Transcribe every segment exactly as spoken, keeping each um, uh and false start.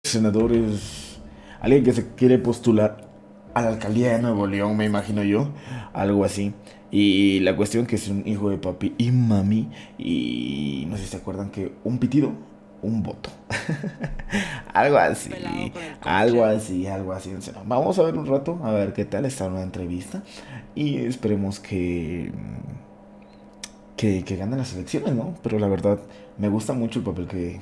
senador es alguien que se quiere postular a la alcaldía de Nuevo León, me imagino yo, algo así. Y la cuestión que es un hijo de papi y mami, y no sé si se acuerdan que un pitido, un voto. Algo así, algo así, algo así. Vamos a ver un rato, a ver qué tal está una entrevista. Y esperemos que, que, que ganen las elecciones, ¿no? Pero la verdad, me gusta mucho el papel que,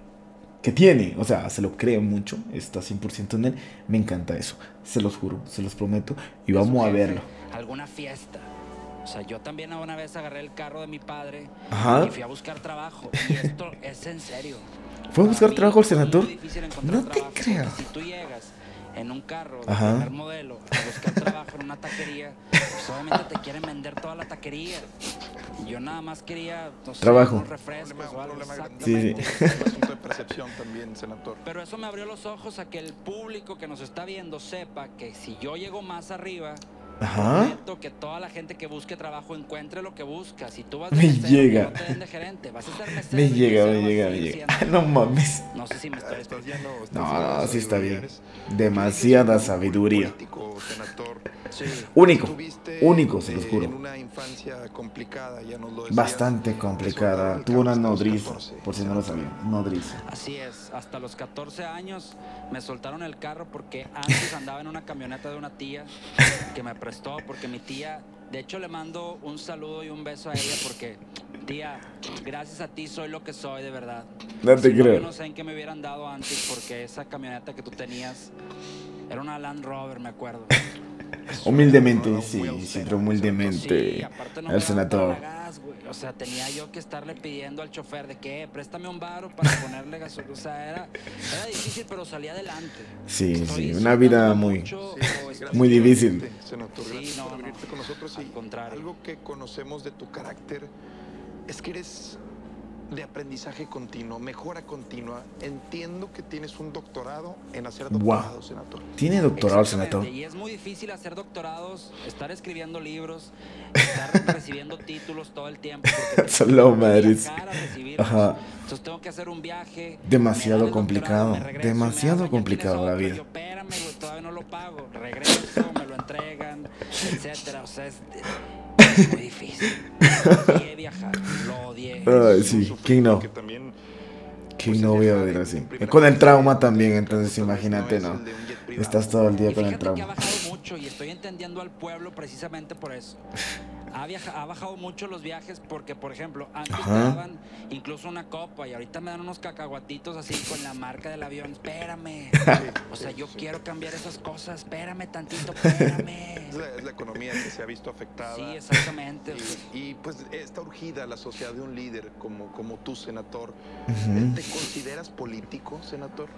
que tiene. O sea, se lo cree mucho, está cien por ciento en él. Me encanta eso, se los juro, se los prometo. Y vamos a verlo. Alguna fiesta. O sea, yo también una vez agarré el carro de mi padre. Ajá. Y fui a buscar trabajo. Y esto es en serio. ¿Fue a buscar trabajo el senador? No te creo. Si tú llegas en un carro de Ajá. primer modelo a buscar trabajo en una taquería, pues obviamente te quieren vender toda la taquería. Yo nada más quería, no sé, trabajo. unos refrescos o algo. Sí, sí. Es un asunto de percepción también, senador. Pero eso me abrió los ojos a que el público que nos está viendo sepa que si yo llego más arriba, Ajá. prometo que toda la gente que busque trabajo encuentre lo que busca. Si tú vas de Me mesero, llega. no te den de gerente, vas a ser mesero. Me y llega, mesero me vas a llega, me seguir llega. siendo. No mames. No sé si me estoy Estás explicando. lleno, estás No, lleno no, de sí está bien. sabiduría. Demasiada Eres un sabiduría. político, senador. Sí. Único, Estuviste, único, se los eh, juro. En una infancia complicada, ya nos lo decías. Bastante Te complicada. soltaron el Tuvo una cable hasta los nodriza, catorce, por si no lo sabían. Nodriza. Así es, hasta los catorce años me soltaron el carro porque antes andaba en una camioneta de una tía que me prestó, porque mi tía, de hecho le mando un saludo y un beso a ella porque, tía, gracias a ti soy lo que soy de verdad. No te Si no, creo. yo no sé en qué me hubieran dado antes porque esa camioneta que tú tenías era una Land Rover, me acuerdo. Humildemente, sí, siempre humildemente. Sí, aparte no El me daban senador. para gas, güey. O sea, tenía yo que estarle pidiendo al chofer de que, "Eh, préstame un varo para ponerle gasolina". O sea, era, era difícil, pero salía adelante. Sí, Estoy sí, una vida disfrutando muy, mucho, Sí, o gracias muy por difícil. venirte, senador, Sí, gracias no, por no. venirte con nosotros. Al Y contrario. algo que conocemos de tu carácter es que eres de aprendizaje continuo, mejora continua. Entiendo que tienes un doctorado en hacer doctorado, Wow. senador. Tiene doctorado el Exactamente, senador. y es muy difícil hacer doctorados, estar escribiendo libros, estar recibiendo títulos todo el tiempo. Porque Solo tengo que madres. viajar a recibirlos. Ajá. Entonces tengo que hacer un viaje. Demasiado me dan el complicado, doctorado, me regreso, demasiado me hablan, "Ya complicado tienes la otro", vida. Yo, espérame, güey, todavía no lo pago. Regreso, me lo entregan, etcétera. O sea, es, es muy difícil. Odié viajar, lo odié. Ay, sí, Sufrir ¿quién no? porque también, ¿Quién pues, no voy a viajar ver en- así? en primera Con el clase, trauma también, en entonces caso, tal vez imagínate, es ¿no? el de un jet privado. Estás todo el día Y con el fíjate que ha trauma. bajado mucho y estoy entendiendo al pueblo precisamente por eso. Ha, viaja, ha bajado mucho los viajes porque, por ejemplo, antes Ajá. me daban incluso una copa y ahorita me dan unos cacahuatitos así con la marca del avión. Espérame. O sea, yo quiero cambiar esas cosas. Espérame tantito, espérame. Es la, es la economía que se ha visto afectada. Sí, exactamente. Y, y, pues está urgida la sociedad de un líder como, como tú, senador. Ujú. ¿Te consideras político, senador?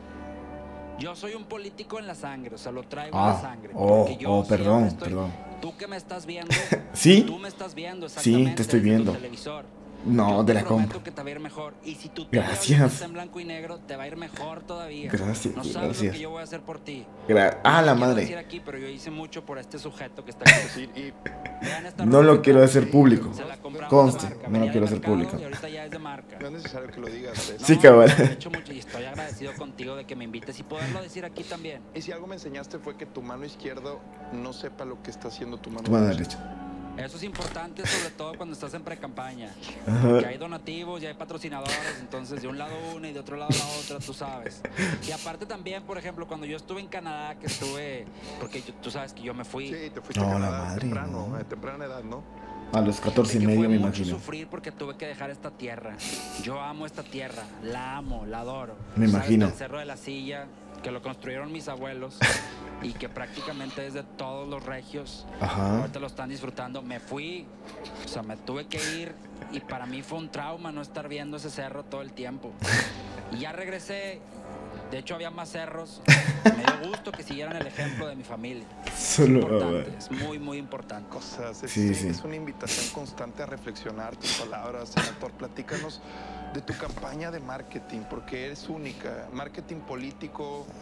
Yo soy un político en la sangre, o sea, lo traigo en la Ah, sangre. oh, porque yo oh, perdón, siempre estoy- perdón. Tú que me estás viendo, ¿Sí? tú me estás viendo Sí, exactamente te estoy desde tu viendo. televisor. No, Yo de te la prometo compa. que te va a ir mejor. Y si tu tele Gracias. ahorita está en blanco y negro, te va a ir mejor todavía. Gracias, No sabes lo gracias. que yo voy a hacer por ti. Gra- ah, la No quiero decir madre. aquí, pero yo hice mucho por este sujeto que está aquí. Sí, y Vean esta No ropa lo que quiero trae. hacer público. Se la compramos Conste, de marca. no lo Venía quiero de hacer mercado público. Y ahorita ya es de marca. no es necesario que lo digas. ¿eh? Sí, No, cabal. Lo he hecho mucho y estoy agradecido contigo de que me invites y poderlo decir aquí también. Y si algo me enseñaste fue que tu mano izquierda no sepa lo que está haciendo tu mano Tu mano derecha. derecha. Eso es importante, sobre todo cuando estás en pre-campaña. Ajá. Que hay donativos, ya hay patrocinadores, entonces de un lado una y de otro lado la otra, tú sabes. Y aparte también, por ejemplo, cuando yo estuve en Canadá, que estuve, porque yo- tú sabes que yo me fui. Sí, te fuiste No, a la Canadá madre, temprano, no. a temprana edad, ¿no? A los catorce y que medio, fue me mucho imagino. sufrir porque tuve que dejar esta tierra. Yo amo esta tierra, la amo, la adoro. Me Sabes imagino. que el Cerro de la Silla, que lo construyeron mis abuelos y que prácticamente es de todos los regios. Ajá. Ahorita lo están disfrutando. Me fui, o sea, me tuve que ir y para mí fue un trauma no estar viendo ese cerro todo el tiempo. Y ya regresé. De hecho, había más cerros. Me dio gusto que siguieran el ejemplo de mi familia. Es Solo. importante, es muy, muy importante. Cosas, es, Sí, sí. es una invitación constante a reflexionar tus palabras, senador. Platícanos de tu campaña de marketing, porque eres única. Marketing político,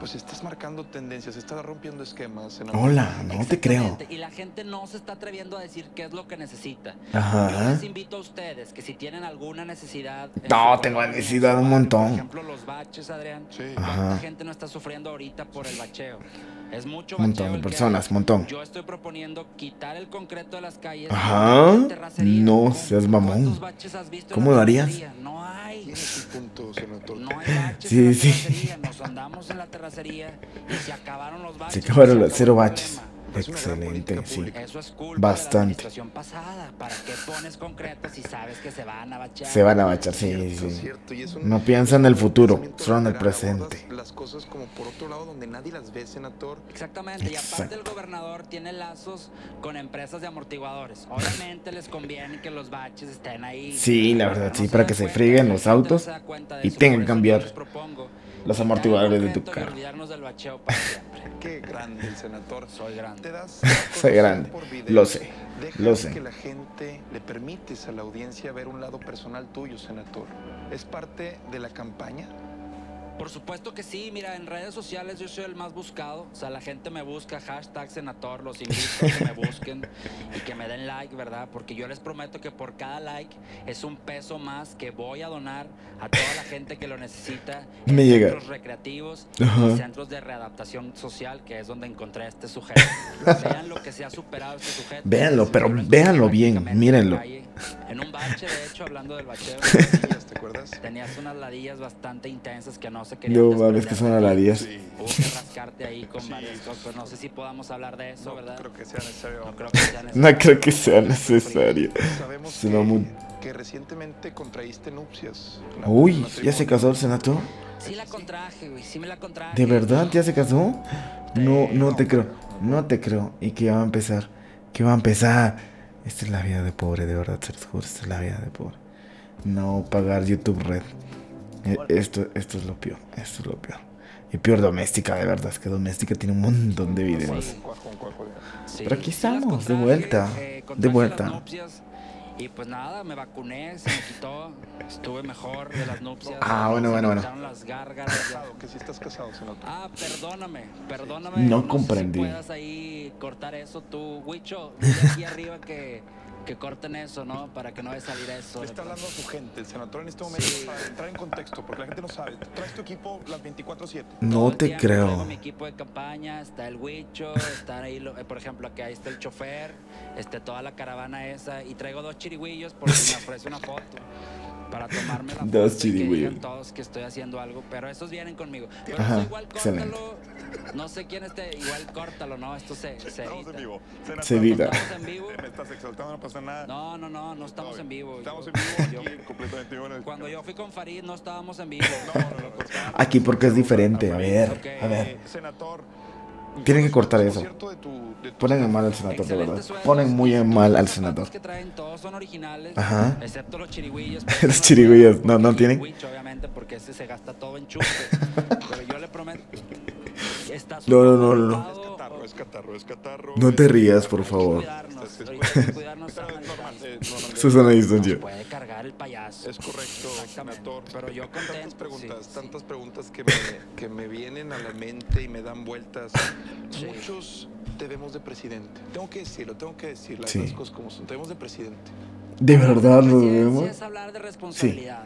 pues estás marcando tendencias, estás rompiendo esquemas. Senador. Hola, no te creo. Exactamente, y la gente no se está atreviendo a decir qué es lo que necesita. Ajá. Yo les invito a ustedes que si tienen alguna necesidad. en No, su tengo colonia, necesidad en su un barrio, montón. Por ejemplo, los baches, Adrián. Sí. Ajá. ¿Cuánta gente no está sufriendo ahorita por el bacheo? Es mucho Un montón bacheo de el que personas, hay. un montón. Yo estoy proponiendo quitar el concreto de las calles. Ajá. y terracería. No ¿Cómo- seas mamón. ¿Cuántos baches has visto en ¿Cómo la lo harías? terracería? No hay. Tiene su punto, senador. No hay baches Sí, en la sí. terracería. Nos andamos en la terracería y se acabaron los baches. Se acabaron y los acabó cero el baches. problema. Es una gran Excelente, política sí. pública. Eso es culpa Bastante. de la administración pasada. ¿Para qué pones concreto si sabes que se van a bachear? Se van a bachar, sí, Cierto, sí. cierto, y es un- No piensa es en el un futuro, pensamiento solo en el lateral, presente. abordas las cosas como por otro lado donde nadie las ve, senador. Exactamente, y aparte el Exacto. gobernador tiene lazos con empresas de amortiguadores. Obviamente les conviene que los baches estén ahí. Sí, la verdad, No sí, se para dan que se cuenta, frieguen la los gente no autos se da cuenta de y eso, tengan por que eso yo cambiar les propongo los quitar el amortiguadores de tu concreto y carro. olvidarnos del bacheo para siempre. Qué grande el senador. Soy grande. Te das Soy grande. por video. Lo sé, Dejas lo sé. que la gente le permites a la audiencia ver un lado personal tuyo, senador. ¿Es parte de la campaña? Por supuesto que sí, mira, en redes sociales yo soy el más buscado, o sea, la gente me busca, hashtag Senator, los invito a que me busquen y que me den like, ¿verdad? Porque yo les prometo que por cada like es un peso más que voy a donar a toda la gente que lo necesita en Me llega. centros recreativos Ajá. y centros de readaptación social, que es donde encontré a este sujeto. Vean lo que se ha superado este sujeto. Véanlo, pero Yo lo véanlo encontré bien, prácticamente mírenlo. en la calle, en un bache, de hecho, hablando del bacheo. Ladillas, ¿te acuerdas? Tenías unas ladillas bastante intensas que no se querían No mames, que son aladías. Sí. Hubo que rascarte ahí con Sí. varias cosas, pero no sé si podamos hablar de eso, No ¿verdad? creo que sea necesario. No creo que sea necesario. No creo que sea necesario. Sabemos Se que, va muy- que recientemente contraíste nupcias. Una- Uy, una ¿ya se ceremonia. casó el senador? Sí la contraje, güey, sí me la contraje. ¿De verdad ya se casó? No, no te creo, no te creo. ¿Y qué va a empezar? ¿Qué va a empezar? Esta es la vida de pobre, de verdad, se los juro, esta es la vida de pobre. No pagar YouTube Red. Eh, Esto, esto es lo peor, esto es lo peor. Y peor doméstica, de verdad, es que doméstica tiene un montón de videos. Sí. Cuajo, cuajo, Sí, Pero aquí sí las estamos, de contraje, vuelta, eh, de contraje vuelta. las nupcias, y pues nada, me vacuné, se me quitó, estuve mejor de las nupcias. Ah, bueno, se bueno, me bueno. quitaron las gárgaras. ya. Casado, que si estás casado, senador. Ah, perdóname, perdóname. No sé si comprendí. puedas ahí cortar eso tú, Huicho, dile aquí arriba que, que corten eso, ¿no? Para que no vaya a salir eso. Le está hablando a su gente, el senador en este momento, para entrar en contexto, porque la gente no sabe. Traes tu equipo las veinticuatro siete. Todo No el te tiempo traigo creo. mi equipo de campaña, está el Huicho, están ahí, lo- eh, por ejemplo, aquí ahí está el chofer, este, toda la caravana esa, y traigo dos chirigüillos por si me ofrece una foto. Para tomarme la Dos foto y que chirigüillos. digan todos que estoy haciendo algo, pero esos vienen conmigo. Pero Ajá, eso igual excelente. córtalo, no sé quién esté, igual córtalo, ¿no? Esto se, se Estamos edita. en vivo. Senador, Se edita. ¿Estamos en vivo? Me estás exaltando, no pasa nada. No, no, no, no estamos en vivo. Estamos Yo- en vivo yo- aquí, completamente en vivo. Cuando yo fui con Farid no estábamos en vivo. No, no, no, por favor. Aquí porque es diferente, a ver, Ok. a ver. Eh, senador. Tienen que cortar por eso. cierto, de tu- de tu- Ponen en mal al senador, de Excelentes verdad. suelos. Ponen muy en mal al senador. Los que traen todos son originales, Ajá. excepto los chirigüillos. Los chirigüillos, no, no Y tienen. Huicho, obviamente, porque ese se gasta todo en chupe. Pero yo le prometo. Está No, no, no, no, no. Es catarro, es catarro, es catarro. No te es- rías, por Hay que favor. cuidarnos, Es- es- ahorita hay que cuidarnos Pero sana es normal, distancia. es normal. Susana Nos distancia. puede cargar el payaso. Es correcto, Exactamente. senador. Pero yo Tantas contento, preguntas, sí, sí. tantas preguntas que me, que me vienen a la mente y me dan vueltas. Sí. Muchos te vemos de presidente. Tengo que decirlo, tengo que decir las, Sí. las cosas como son. Te vemos de presidente. ¿De verdad lo Presidencia vemos? es hablar de responsabilidad.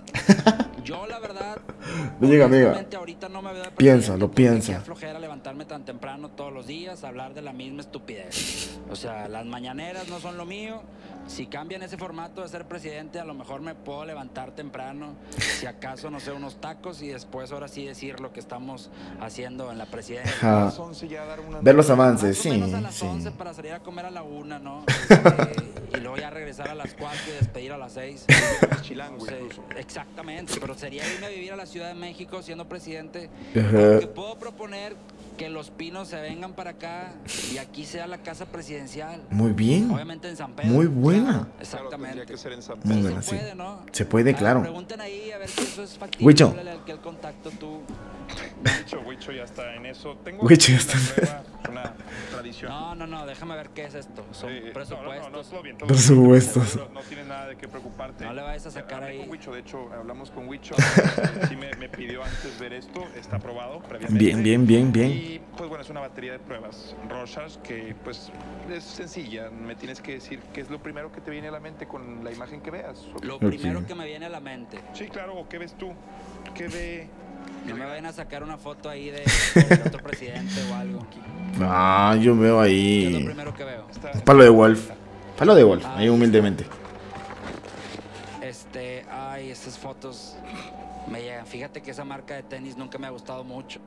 Yo, la verdad, Diga, amiga. honestamente, ahorita no me veo de Piénsalo, presidente porque piensa. qué flojera levantarme tan temprano todos los días, hablar de la misma estupidez. O sea, las mañaneras no son lo mío. Si cambian ese formato de ser presidente, a lo mejor me puedo levantar temprano, si acaso, no sé, unos tacos y después ahora sí decir lo que estamos haciendo en la presidencia. Ajá. A las once ya dar una- Ver los avances, Más o sí, menos a las sí. once para salir a comer a la una, ¿no? Este, y luego ya regresar a las cuatro y despedir a las seis. Es chilango No sé, incluso. exactamente, pero sería irme a vivir a la Ciudad de México siendo presidente. Ajá. Aunque puedo proponer que los Pinos se vengan para acá y aquí sea la casa presidencial. Muy bien. Obviamente en San Pedro. Muy buena. Claro, Claro, exactamente. tendría que ser en San Muy Pedro. Sí buena, se sí. puede, ¿no? Se puede, A ver, claro. Pregunten ahí a ver si eso es factible. Huicho. El, el contacto tú. Dicho, güey, Huicho ya está en eso. Tengo Huicho ya está. una, una tradición. No, no, no, déjame ver qué es esto. Son Sí, presupuestos. No, no, no, todo bien, todo Presupuestos. bien. No, no tienes nada de qué preocuparte. No le vayas a sacar Hablé ahí. con Huicho, de hecho, hablamos con Huicho. eh, sí me, me pidió antes ver esto, está aprobado previamente. Bien, bien, bien, bien. Y pues bueno, es una batería de pruebas Rorschach que pues es sencilla. Me tienes que decir qué es lo primero que te viene a la mente con la imagen que veas. Lo Ok. primero que me viene a la mente. Sí, claro, o qué ves tú, qué ve. No me vayan a sacar una foto ahí de, de otro presidente o algo. Ah, yo veo ¿Qué es lo ahí. primero que veo? Está- Palo de Wolf. Palo de Wolf, ahí humildemente. Este, ay, esas fotos me llegan. Fíjate que esa marca de tenis nunca me ha gustado mucho.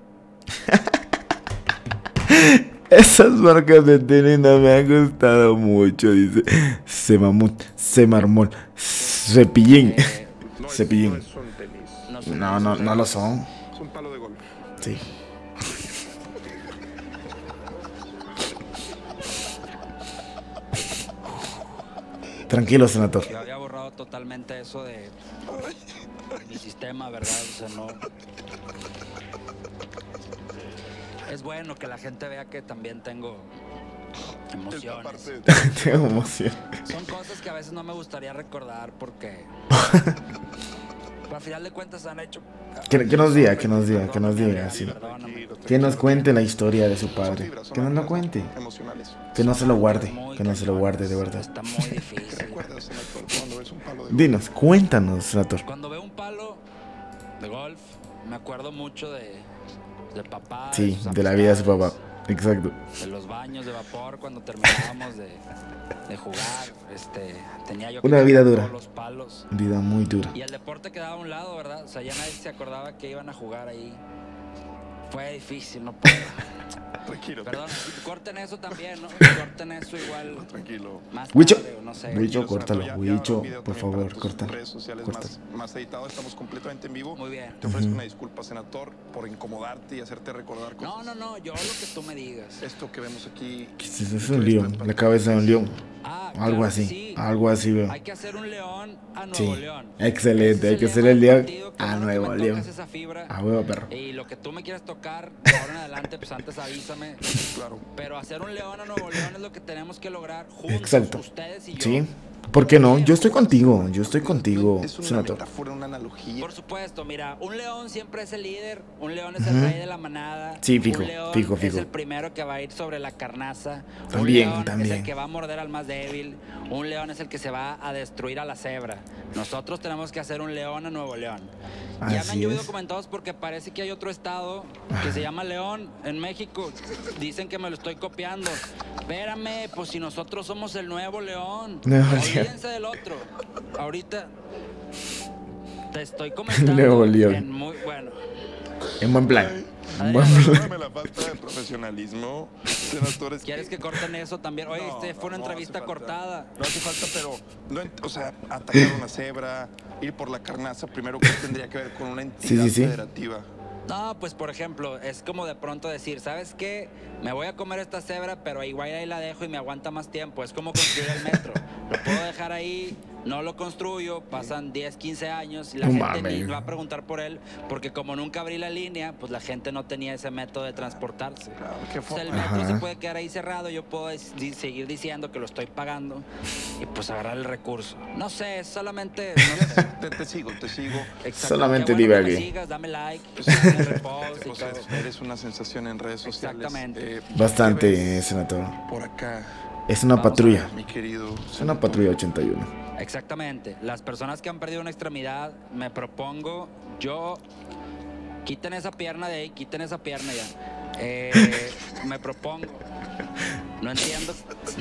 Esas marcas de tenis no me han gustado mucho, dice. Se mamut, se marmol, cepillín. Eh, No es, Cepillín. no es un tenis, no sé. No, no, no lo son. es un palo de golf. Sí. Tranquilo, senador. Yo había borrado totalmente eso de mi sistema, ¿verdad? O sea, no. Es bueno que la gente vea que también tengo Esta emociones. parte de- Tengo emoción. Son cosas que a veces no me gustaría recordar porque. Pero al final de cuentas han hecho. Que, que nos diga, que nos diga, que nos diga, sí. Perdóname. Tranquilo, Que nos tranquilo. cuente la historia de su Son padre. fibras, son Que nos lo anclas cuente. emocionales. Que no se lo guarde. Muy Que no se lo guarde, de cañones. verdad. Está muy difícil. ¿Recuerdas, senador, cuando ves un palo de golf? Dinos, cuéntanos, senador. Cuando veo un palo de golf, me acuerdo mucho de, de papá. Sí, sus de la vida de su papá. amistades, Exacto. De los baños de vapor cuando terminábamos de, de jugar. Este, tenía yo que Una vida cargar dura. todos los palos. Vida muy dura. Y el deporte quedaba a un lado, ¿verdad? O sea, ya nadie se acordaba que iban a jugar ahí. Fue difícil, no puedo. Tranquilo, Perdón, corten eso también, ¿no? Corten eso igual. tranquilo. Más Huicho. tarde, o no sé. Huicho, Tranquilo, córtalo. senador, ya- ya Huicho, habrá un video por también para favor, tus corta. redes sociales Corta. más, más editado. Estamos completamente en vivo. Muy bien. Te ofrezco Ujú. una disculpa, senador, por incomodarte y hacerte recordar cosas. No, no, no, yo lo que tú me digas. Esto que vemos aquí. ¿Qué es eso? Es un león. La cabeza de un león. Ah, Algo claro que así. sí. Algo así veo. Hay que hacer un león a Nuevo Sí. León. Excelente. Ese Hay es que el hacer lema el del león partido, que a bueno que Nuevo me León. tocas esa fibra. A huevo, perro. Y lo que tú me quieras tocar, de ahora en adelante, pues antes avísame. Claro. Pero hacer un león a Nuevo León es lo que tenemos que lograr juntos, Exacto. ustedes y yo. Sí. ¿Por qué no? Yo estoy contigo. Yo estoy contigo, Es una senador. metáfora, una analogía. Por supuesto, mira, un león siempre es el líder, un león es el Ujú. rey de la manada. Sí, fijo, un león fijo, es fijo. el primero que va a ir sobre la carnaza. También, un león es también. el que va a morder al más débil. Un león es el que se va a destruir a la cebra. Nosotros tenemos que hacer un león a Nuevo León. Ya me han Así llovido es. comentarios porque parece que hay otro estado que se llama León en México. Dicen que me lo estoy copiando. Espérame, pues si nosotros somos el nuevo León. Nuevo Olvídense del otro. Ahorita te estoy comentando. Nuevo León. En muy, bueno, En buen plan. En buen Adrián, plan. Perdóname la falta de profesionalismo, senadores. ¿quieres que corten eso también? Oye, No, este fue una no, no entrevista hace falta. cortada. No hace falta, pero, no, en- o sea, atacar una cebra, ir por la carnaza, primero que tendría que ver con una entidad sí, sí. federativa. No, pues por ejemplo, es como de pronto decir, ¿sabes qué? Me voy a comer esta cebra, pero igual ahí la dejo y me aguanta más tiempo. Es como construir el metro. Lo puedo dejar ahí, no lo construyo, pasan diez, quince años y la No gente mames. ni va a preguntar por él, porque como nunca abrí la línea, pues la gente no tenía ese método de transportarse. Claro, qué O sea, el forma. metro Ajá. se puede quedar ahí cerrado, yo puedo des- di- seguir diciendo que lo estoy pagando y pues agarrar el recurso. No sé, es solamente... No sé. Te, te sigo, te sigo. Exacto. Solamente Qué bueno que me divague. sigas, dame like, Pues, dame repost y o sea, todo. eres una sensación en redes sociales. Exactamente. Eh, Bastante, ¿qué ves senador. por acá, Es una Vamos a patrulla. mi querido. Es una patrulla ochenta y uno. Exactamente. Las personas que han perdido una extremidad, me propongo, yo, quiten esa pierna de ahí, quiten esa pierna ya. Eh, me propongo. No entiendo.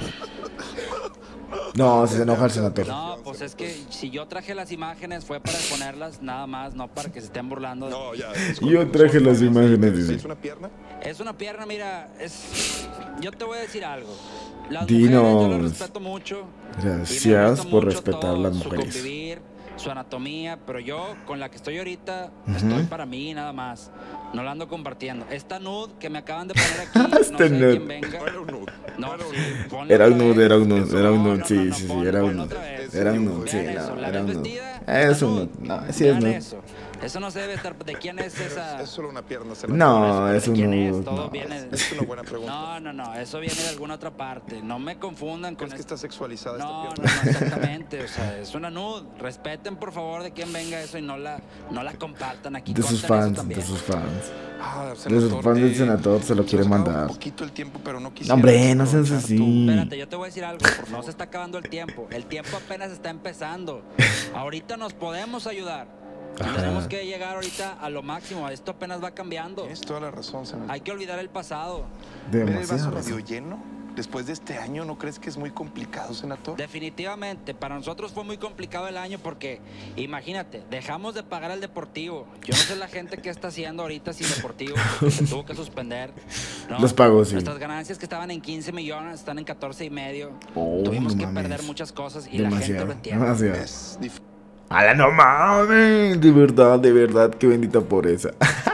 No, se enoja el senador. No, pues es que si yo traje las imágenes fue para exponerlas nada más, no para que se estén burlando. No, ya. Yo traje las imágenes, dice. ¿Es una pierna? Es una pierna, mira, es... Yo te voy a decir algo. Las Dinos. mujeres yo las respeto mucho. y me Gracias gusta por mucho respetar todo las Su mujeres. convivir, su anatomía, pero yo con la que estoy ahorita Ujú. estoy para mí nada más. No la ando compartiendo. Esta nude que me acaban de poner aquí, no Este sé de nude. quién venga. No era un nude. No, era un sí, nude. ponla Era un otra nude, vez. era un nude, era un No, nude. no, Sí, no, sí, sí, ponla, era un ponla nude. otra vez. Era un nude, sí, Vean eso, no, ¿la era ves un nude. vestida? Es Está un nude. nude. No, sí es Vean nude. eso. Eso no se debe estar. ¿De quién es Pero esa? es, es solo una pierna, senador. No, ¿De es un quién nudo. es? Todo No. viene. Es una buena pregunta. No, no, no. Eso viene de alguna otra parte. No me confundan con ¿Crees que esto. está sexualizada No, esta no, pierna? no, exactamente. O sea, es una nud. Respeten, por favor, de quién venga eso y no la, no la compartan aquí. De sus Corten eso fans, también. de sus fans. Ah, De sus senador, fans del eh, senador se lo se quiere nos acaba mandar. un poquito el tiempo, pero no No, quisiera hombre, no seas aprovechar así. tu- Espérate, yo te voy a decir algo. No se está acabando el tiempo. El tiempo apenas está empezando. Ahorita nos podemos ayudar. Ajá. Tenemos que llegar ahorita a lo máximo. Esto apenas va cambiando. Tienes toda la razón, senador. Hay que olvidar el pasado. ¿Ver el Demasiado vaso razón. medio lleno? Después de este año, ¿no crees que es muy complicado, senador? Definitivamente, para nosotros fue muy complicado el año porque, imagínate, dejamos de pagar el deportivo. Yo no sé la gente qué está haciendo ahorita sin deportivo, porque se tuvo que suspender. ¿no? Los pagos, sí. Nuestras ganancias que estaban en quince millones están en catorce y medio. Oh, Tuvimos no que mames. perder muchas cosas y la gente Demasiado, lo entiende. demasiado. Es difícil. ¡Hala, no mames! De verdad, de verdad, qué bendita pobreza.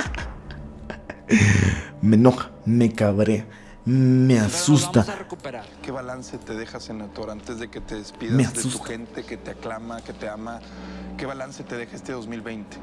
Me enoja, me cabrea, me Pero nos asusta. vamos a recuperar. ¿Qué balance te deja, senador, antes de que te Me despidas de tu asusta. gente que te aclama, que te ama? ¿Qué balance te deja este dos mil veinte?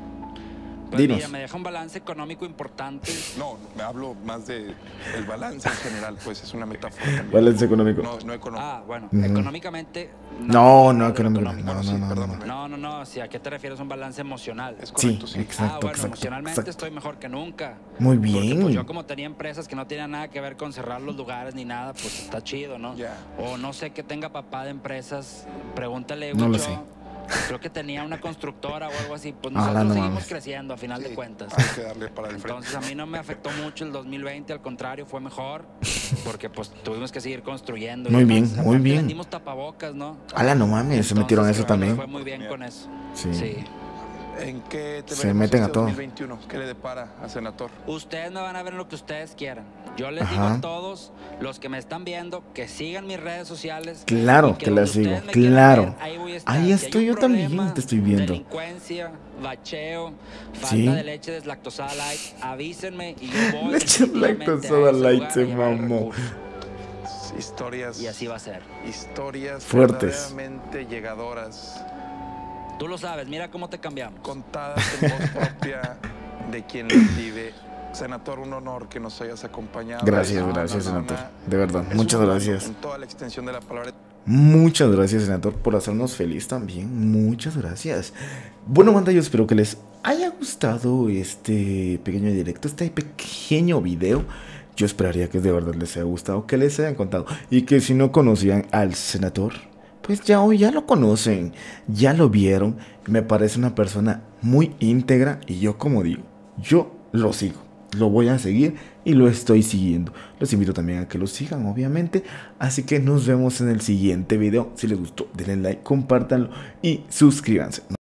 Pues Dinos. mira, me deja un balance económico importante. No, me hablo más de el balance en general, pues es una metáfora también. Balance económico. No, no económico. Ah, bueno, Ujú. económicamente. No, no, de económico. económico. No, Bueno, sí, no, no, no. perdóname. No, no, no. Si ¿a qué te refieres? Un balance emocional. Es Sí, correcto, sí. exacto, ah, bueno, exacto, emocionalmente exacto. estoy mejor que nunca. Muy Porque, bien. pues, yo como tenía empresas que no tenían nada que ver con cerrar los lugares ni nada, pues está chido, ¿no? Ya. O no sé qué tenga papá de empresas, pregúntale, No lo Huicho. sé. Creo que tenía una constructora o algo así. Pues Ah, nosotros no seguimos mames. creciendo a final Sí, de cuentas. hay que darle para el frente. Entonces a mí no me afectó mucho el dos mil veinte, al contrario, fue mejor, porque pues tuvimos que seguir construyendo. y Muy demás. bien, muy Aparte, bien. vendimos tapabocas, ¿no? ¡Hala, no mames! Se metieron a eso Entonces, creo que también. Fue muy bien con eso. Sí. Sí. ¿En qué te Se veremos meten a este todo. dos mil veintiuno? ¿Qué le depara a senador? Ustedes me van a ver en lo que ustedes quieran. Yo les digo Ajá. a todos los que me están viendo que sigan mis redes sociales. Claro y que donde las sigo, ustedes me quieran claro. ver, ahí voy a estar. Ahí Si hay estoy un yo también, problema, te estoy viendo. Delincuencia, bacheo, falta Sí. de leche deslactosada light, avísenme y yo voy. Leche definitivamente a deslactosada ese light, lugar a se llevar el mamó. recurso. Historias. Y así va a ser. Historias Fuertes. verdaderamente llegadoras, Tú lo sabes, mira cómo te cambiamos. contadas en voz propia de quien las vive. Senador, un honor que nos hayas acompañado. Gracias, No, gracias, no, no, senador. no. De verdad, Es muchas un honor gracias. En toda la extensión de la palabra. Muchas gracias, senador, por hacernos feliz también. Muchas gracias. Bueno, banda, yo espero que les haya gustado este pequeño directo, este pequeño video. Yo esperaría que de verdad les haya gustado, que les hayan contado. Y que si no conocían al senador, pues ya hoy ya lo conocen, ya lo vieron. Me parece una persona muy íntegra y yo, como digo, yo lo sigo. Lo voy a seguir y lo estoy siguiendo. Los invito también a que lo sigan, obviamente. Así que nos vemos en el siguiente video. Si les gustó, denle like, compártanlo y suscríbanse.